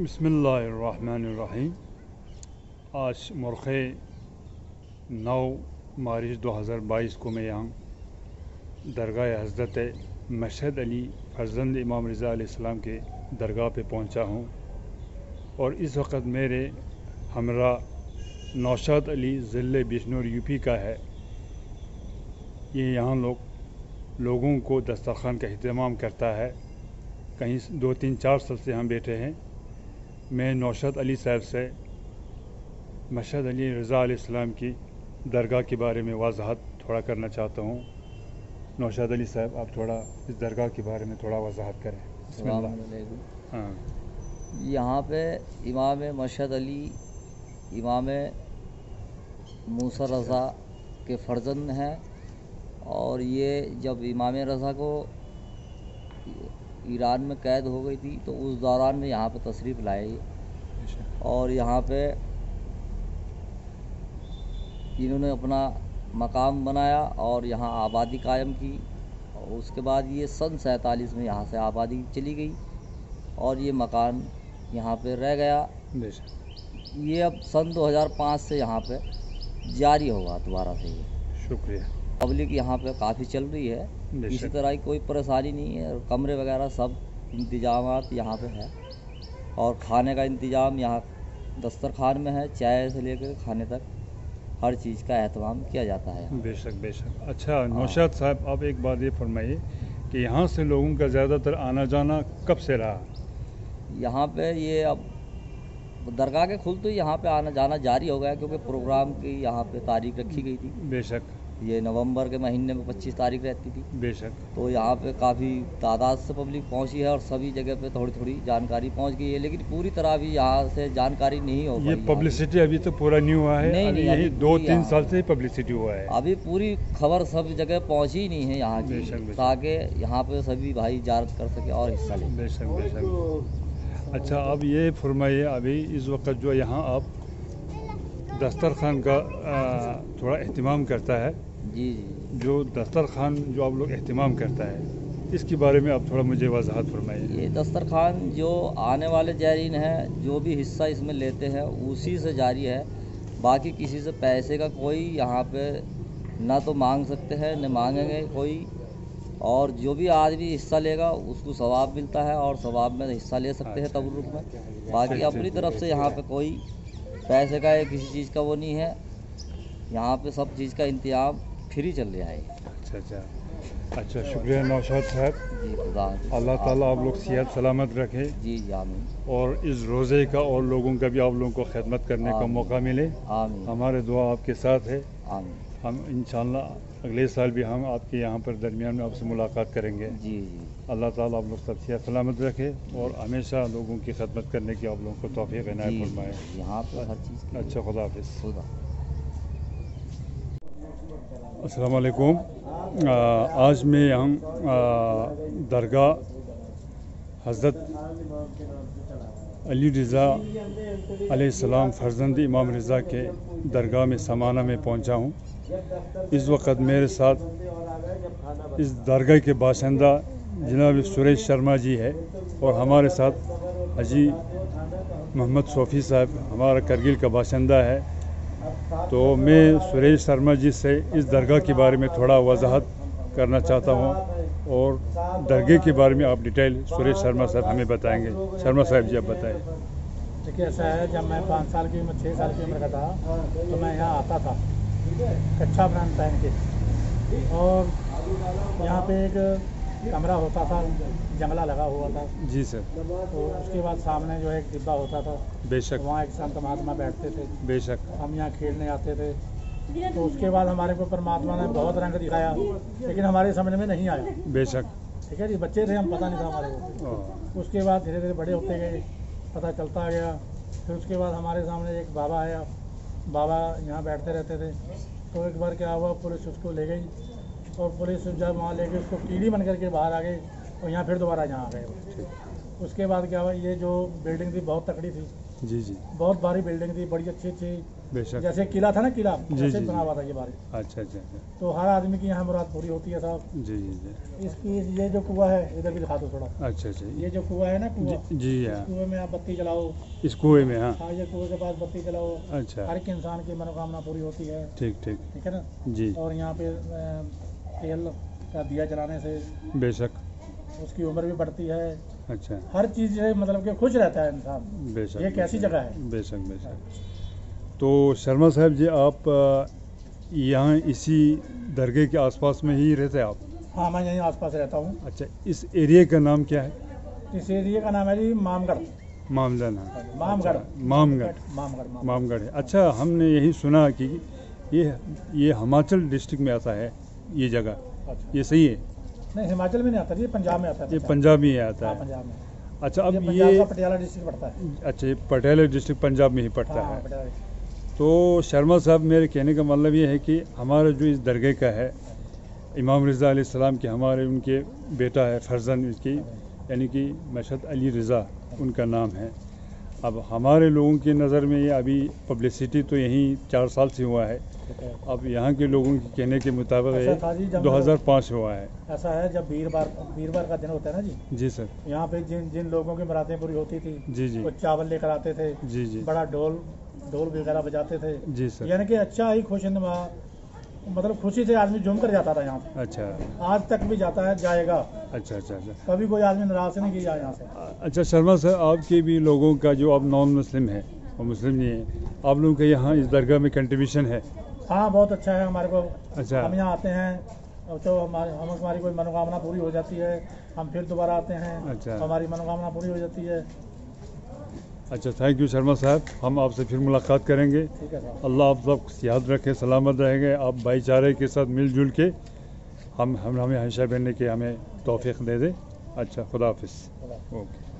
बिस्मिल्लाहिर्रहमानिर्रहीम। आज मुर्खे 9 मार्च 2022 को मैं यहाँ दरगाह हज़रत मशहद अली फर्जंद इमाम रज़ा अलैहिस्सलाम के दरगाह पे पहुँचा हूँ और इस वक्त मेरे हमरा नौशाद अली ज़िले बिजनौर यूपी का है। ये यहाँ लोगों को दस्तरखान का अहतमाम करता है। कहीं 2, 3, 4 साल से हम बैठे हैं। मैं नौशाद अली साहब से मशहद अली रज़ा अलैहिस्सलाम की दरगाह के बारे में वजाहत थोड़ा करना चाहता हूँ। नौशाद अली साहब, आप थोड़ा इस दरगाह के बारे में थोड़ा वजाहत करें। बिस्मिल्लाह। हाँ, यहाँ पे इमाम मशहद अली इमाम मूसा रज़ा के फर्जंद हैं और ये जब इमाम रज़ा को ईरान में कैद हो गई थी तो उस दौरान में यहाँ पे तशरीफ़ लाए और यहाँ पे इन्होंने अपना मकाम बनाया और यहाँ आबादी कायम की। और उसके बाद ये सन 47 में यहाँ से आबादी चली गई और ये मकान यहाँ पे रह गया। ये अब सन 2005 से यहाँ पे जारी होगा दोबारा से। ये शुक्रिया। पब्लिक यहाँ पे काफ़ी चल रही है, किसी तरह की कोई परेशानी नहीं है। कमरे वगैरह सब इंतजामात यहाँ पे है और खाने का इंतज़ाम यहाँ दस्तरखान में है। चाय से लेकर खाने तक हर चीज़ का एहतमाम किया जाता है। बेशक बेशक। अच्छा नौशाद साहब, आप एक बात ये फरमाइए कि यहाँ से लोगों का ज़्यादातर आना जाना कब से रहा? यहाँ पे ये अब दरगाह के खुल तो यहाँ पे आना जाना जारी हो गया क्योंकि प्रोग्राम की यहाँ पे तारीख रखी गई थी। बेशक। ये नवंबर के महीने में 25 तारीख रहती थी। बेशक। तो यहाँ पे काफ़ी तादाद से पब्लिक पहुँची है और सभी जगह पे थोड़ी थोड़ी जानकारी पहुँच गई है, लेकिन पूरी तरह अभी यहाँ से जानकारी नहीं हो पाई। ये पब्लिसिटी अभी तो पूरा नहीं हुआ है। नहीं, यही 2-3 साल से पब्लिसिटी हुआ है। अभी पूरी खबर सब जगह पहुँची ही नहीं है यहाँ की, ताकि यहाँ पे सभी भाई इजारत कर सके और हिस्सा ले। बेशक बेशक। अच्छा, अब ये फरमाइए, अभी इस वक्त जो यहाँ आप दस्तरखान का थोड़ा अहतमाम करता है। जी जी। जो दस्तरखान जो आप लोग अहतमाम करता है, इसके बारे में आप थोड़ा मुझे वजाहत फरमाइए। ये दस्तरखान जो आने वाले ज़ायरीन हैं जो भी हिस्सा इसमें लेते हैं उसी से जारी है। बाकी किसी से पैसे का कोई यहाँ पे ना तो मांग सकते हैं न मांगेंगे कोई। और जो भी आदमी हिस्सा लेगा उसको सवाब मिलता है और सवाब में हिस्सा ले सकते हैं तबरुक में। बाकी अपनी तरफ से यहाँ पे कोई पैसे का या किसी चीज़ का वो नहीं है। यहाँ पे सब चीज़ का इंतजाम फ्री चल रहा है। अच्छा, शुक्रिया नौशाद साहब जी। खुदा अल्लाह ताला आप लोग सेहत सलामत रखे। जी जी आमीन। और इस रोज़े का और लोगों का भी आप लोगों को खिदमत करने का मौका मिले। आमीन। हमारे दुआ आपके साथ है। आमीन। हम इंशाअल्लाह अगले साल भी हम आपके यहाँ पर दरमियान में आपसे मुलाकात करेंगे। जी जी। अल्लाह ताला आप लोग सब सेहत सलामत रखे और हमेशा लोगों की खिदमत करने की आप लोगों को तौफीक इनायत फरमाए। यहाँ पर हर चीज़। अच्छा, खुदा हाफिज़। खुदा। अस्सलाम वालेकुम। आज मैं यहाँ दरगाह हज़रत अली रज़ा अलैहिस्सलाम फर्जंद इमाम रज़ा के दरगाह में समाना में पहुँचा हूँ। इस वक्त मेरे साथ इस दरगाह के बाशिंदा जनाब सुरेश शर्मा जी है और हमारे साथ हाजी मोहम्मद सोफ़ी साहब हमारा करगिल का बाशिंदा है। तो मैं सुरेश शर्मा जी से इस दरगाह के बारे में थोड़ा वजाहत करना चाहता हूँ और दरगाह के बारे में आप डिटेल सुरेश शर्मा साहब हमें बताएंगे। शर्मा साहब जी, आप बताएं। देखिए, ऐसा है, जब मैं 5 साल की उम्र 6 साल की उम्र का था तो मैं यहाँ आता था कच्चा ब्रांड पहन के। और यहाँ पे एक कमरा होता था, जंगला लगा हुआ था। जी सर। तो उसके बाद सामने जो है एक डिब्बा होता था। बेशक। वहाँ एक संत महात्मा बैठते थे। बेशक। हम यहाँ खेलने आते थे। तो उसके बाद हमारे को परमात्मा ने बहुत रंग दिखाया, लेकिन हमारे समझ में नहीं आया। बेशक। ठीक है जी, बच्चे थे हम, पता नहीं था हमारे को। उसके बाद धीरे धीरे बड़े होते गए, पता चलता गया। फिर उसके बाद हमारे सामने एक बाबा आया। बाबा यहाँ बैठते रहते थे। तो एक बार क्या हुआ, पुलिस उसको ले गई और पुलिस जब वहाँ ले गई उसको कीड़ी बन करके बाहर आ गई और यहाँ फिर दोबारा यहाँ आ गए। उसके बाद क्या हुआ, ये जो बिल्डिंग थी बहुत तकड़ी थी, जी जी बहुत भारी बिल्डिंग थी, बड़ी अच्छी अच्छी, बेशक। जैसे किला था ना, किला जी, ऐसे जी। बना हुआ था ये बारी। अच्छा अच्छा अच्छा। तो हर आदमी की यहाँ मुराद पूरी होती है साहब। जी जी जी। इसकी ये जो कुआं है, इधर भी दिखा दो थोड़ा। अच्छा अच्छा। ये जो कुआं है ना, कुआं, जी जी इस हाँ, कुएं में आप बत्ती जलाओ। इस कुएं में हाँ। हाँ, ये कुएं के पास बत्ती जलाओ, अच्छा हर एक इंसान की मनोकामना पूरी होती है। ठीक ठीक। ठीक है ना। जी और यहाँ पे तेल का दिया जलाने से बेशक। उसकी उम्र भी बढ़ती है। अच्छा हर चीज़ से मतलब कि खुश रहता है इंसान। बेशक। ये कैसी जगह है? बेशक बेशक। तो शर्मा साहब जी, आप यहाँ इसी दरगाह के आसपास में ही रहते हैं आप? हाँ, मैं यहीं आसपास रहता हूँ। अच्छा, इस एरिया का नाम क्या है? इस एरिया का नाम है जी मामगढ़। मामदन है। मामगढ़। मामगढ़। मामगढ़। मामगढ़ है। अच्छा, हमने यही सुना कि ये हिमाचल डिस्ट्रिक्ट में आता है ये जगह, अच्छा। ये सही है? नहीं, हिमाचल में नहीं आता, ये पंजाब में आता है। ये पंजाब में ही आता हाँ, है। पंजाब में। अच्छा, अब पंजाब ये का पटियाला डिस्ट्रिक्ट पड़ता है। अच्छा, ये पटियाला डिस्ट्रिक्ट पंजाब में ही पड़ता हाँ, है। पटियाला district। तो शर्मा साहब, मेरे कहने का मतलब ये है कि हमारा जो इस दरगाह का है, इमाम रिज़ा अलैहिस्सलाम के, हमारे उनके बेटा है, फर्जन इसकी, यानी कि मशहद अली रिज़ा उनका नाम है। अब हमारे लोगों की नज़र में ये अभी पब्लिसिटी तो यहीं 4 साल से हुआ है। अब यहाँ के लोगों के कहने के मुताबिक ऐसा था जी, ये जब 2005 हुआ है। ऐसा है, जब वीरवार का दिन होता है ना जी, जी सर। यहाँ पे जिन जिन लोगों की मुरादें पूरी होती थी, जी जी। वो चावल लेकर आते थे। जी जी। बड़ा ढोल वगैरह बजाते थे। जी सर। यानी कि अच्छा ही खुशनुमा, मतलब खुशी से आदमी झूम कर जाता था यहाँ से। अच्छा आज तक भी जाता है, जाएगा। अच्छा अच्छा अच्छा। कभी कोई आदमी नाराज नहीं किया यहाँ से। अच्छा शर्मा सर, आपके भी लोगों का जो अब नॉन मुस्लिम है और मुस्लिम नहीं है, आप लोगों का यहाँ इस दरगाह में कंट्रीब्यूशन है? हाँ, बहुत अच्छा है हमारे को। अच्छा। हम यहाँ आते हैं और तो हमारी कोई मनोकामना पूरी हो जाती है, हम फिर दोबारा आते हैं। अच्छा। हमारी मनोकामना पूरी हो जाती है। अच्छा, थैंक यू शर्मा साहब, हम आपसे फिर मुलाकात करेंगे। ठीक है साहब। अल्लाह आप सब याद रखे, सलामत रहेंगे, आप भाईचारे के साथ मिलजुल के हमें हमेशा बनने के हमें तौफीक दे दे। अच्छा, खुदा हाफिज़। ओके।